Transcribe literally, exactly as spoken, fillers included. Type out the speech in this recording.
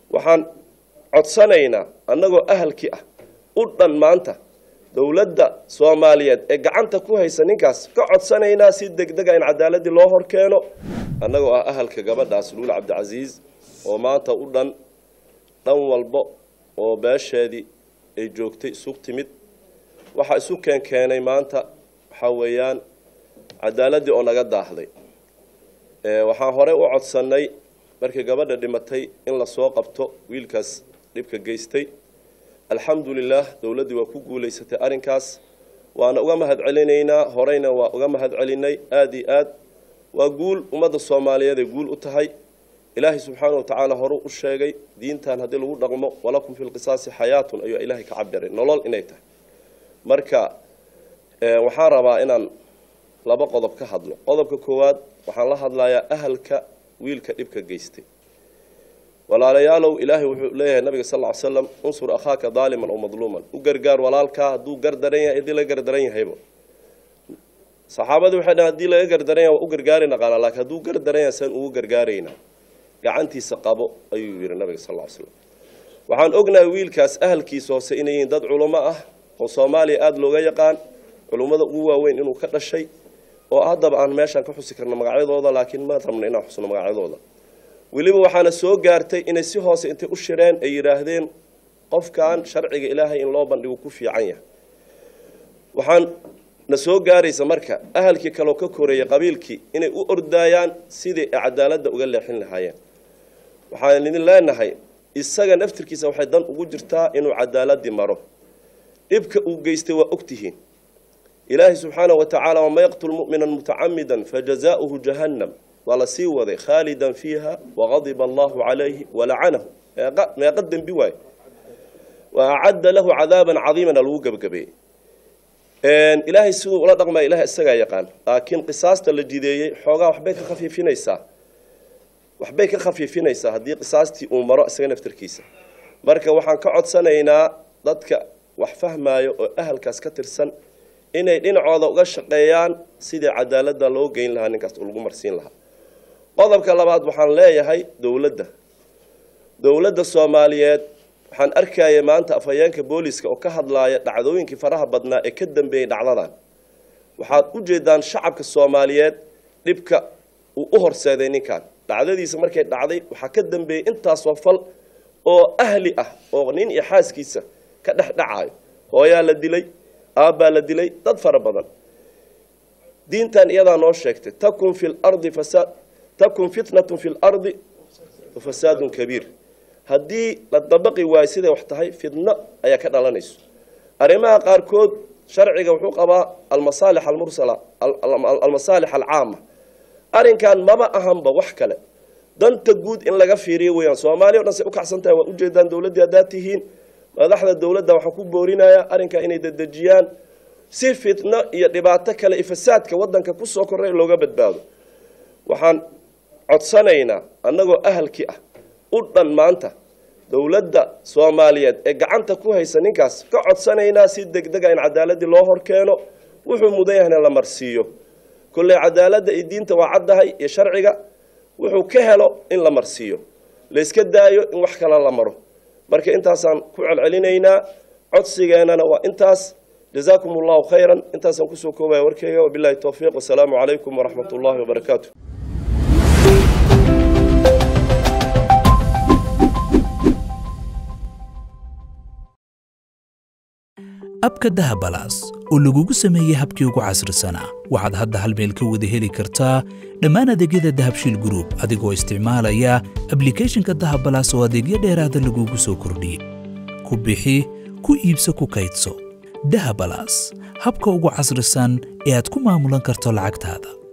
waxaan codsanaynaa annagoo ahalkii ah u dhan maanta dawladda Soomaaliyeed ee gacanta ku haysa ninkaas ka codsanaynaa si degdeg ah in cadaalad loo hor keeno annagoo ah ahalka gabadhaas Luul Cabdicaziz oo maanta u dhan dhan walba oo beesheedii ay joogtay suuq timid waxa isu keen keenay maanta waxa weeyaan cadaalad oo naga daahday ee waxaan hore u codsanay markii gabadha dhimatay in la soo qabto wiilkaas dhibka geystay alxamdulillah dawladdu waa ku guuleysatay arinkaas waana uga mahad celinaynaa horeyna waa uga mahad celinay aad iyo aad waa guul ummadda Soomaaliyeed ee guul u tahay ilaahi subhanahu wa ta'ala hore u sheegay diintan hadii lagu dhaqmo walakum fil qisaasi hayatun ayu ilaahi ka cabiray nolol inay tahay marka ee waxaan rabaa inaan laba qodob ka hadlo qodobka koowaad waxaan la hadlayaa ahalka wiilka dhibka geystay walaalayaalow ilaahi wuxuu leeyahay nabiga sallallahu alayhi wasallam unsur akhaaka zaliman aw madluman u gargaar walaalka haduu gardaran yahay idil gardaran yahay saxaabadu waxay hadii la gardaran yahay u gargaarina qala laakiin haduu gardaran yahay san uu gargaarayna gacantiisa qabo ayuu yiri nabiga sallallahu alayhi wasallam waxaan ognahay wiilkaas ahalkiisa hoose inay dad culimo ah oo Soomaaliya aad looga yaqaan culimada ugu waaweyn inuu ka dhashay oo haddaba aan meeshan ka xusi karno magacyadooda laakiin ma rabno inaan xusno magacyadooda waliba waxaana soo gaartay inay si hoose intay u shireen ay yiraahdeen qofkan sharciga Ilaahay in loo bandhigo ku fiican yahay waxaan na soo gaaraysa marka ahalkii kale oo ka koreeyay qabiilkii inay u ordayaan sidii cadaaladda uga leexin lahaayeen waxaan idin leenahay isaga naftirkiisa waxay dan ugu jirtaa inuu cadaalad maro ibka uu geystay waa ogtihiin ilaahi subhanahu wa ta'ala wa ma yaqtul mu'mina muta'ammidan fajazaohu jahannam wala siwada khalidan fiha wa ghadiba Allahu alayhi wa la'anahu ma yaqaddam biway wa a'adda lahu 'adaban 'aziman al-wugabgabe een ilaahi sidoo ula dhaqma ilaahi isaga yaqaan laakiin qisaasta la jideeyay xoogaa waxbay ka khafiifinaysaa waxbay ka khafiifinaysaa hadii qisaastii uu maro isaga naftirkiisa marka waxaan ka codsanaynaa dadka wax fahmaayo oo ahalkaas ka tirsan inay dhinacooda uga shaqeeyaan sidii cadaaladda loo geyn lahaa ninkaas oo lagu marsiin lahaa qodobka labaad waxaan leeyahay dawladda dawladda Soomaaliyeed waxaan arkayay maanta afhayeenka booliska oo ka hadlaaya dhacdooyinkii faraha badnaa ee ka dambeeyay dhacdadan waxaad u jeedaan shacabka Soomaaliyeed dhibka uu u horseeday ninkan dhacdadiisa markay dhacday waxa ka dambeeyay intaas oo fal oo ahli ah oo nin iyo xaaskiisa ka dhaxdhacayo hooyaa la dilay aabba la dilay dad fara badan diintan iyada noo sheegtay takun fil ardi fasad takun fitnatun fil ardi wa fasadun kabir hadii la dabaqi waay sida wax tahay fitna ayaa ka dhalanayso arimaha qaar kood sharciga wuxuu qabaa al masalih al mursala al masalih al aama arinkan maba ahanba wax kale danta guud in laga fiiriyo weeyaan Soomaaliya oo dhan say u kacsantahay waa u jeedaan dawladda hadaatihiin madaxda dawladda waxa ku boorinaya arinka inay dadajiyaan si fitna iyo dhibaato kale ifasaadka wadanka ku soo koray looga badbaado waxaan codsanaynaa annagoo ahalkii ah u dhan maanta dawladda Soomaaliyeed ee gacanta ku haysa ninkaas ka codsanaynaa si degdeg ah in cadaalad loo hor keeno wuxuu mudayahna la marsiiyo kulli cadaaladda ee diinta waa caddahay ee sharciga wuxuu ka helo in la marsiiyo la iska daayo in wax kale la maro marka intaasaan ku celcelinaynaa codsigeena waa intaas jazakumullahu khayran intaasaan ku soo koobay warkayga wabillahi tawfiiq wassalaamu alaykum wa rahmatullahi wa barakatuh abka dahabalaas oo lagugu sameeyay habkii ugu casrisanaa waxaad hadda hal meel ka wada heli kartaa dhammaan adeegyada dahabshiil group adigoo isticmaalaya applicationka dahabalaas oo adeegyo dheeraada lagugu soo kordhiyay ku bixi ku iibso ku kaydso dahabalaas habka ugu casrisan ee aad ku maamulan karto lacagtaada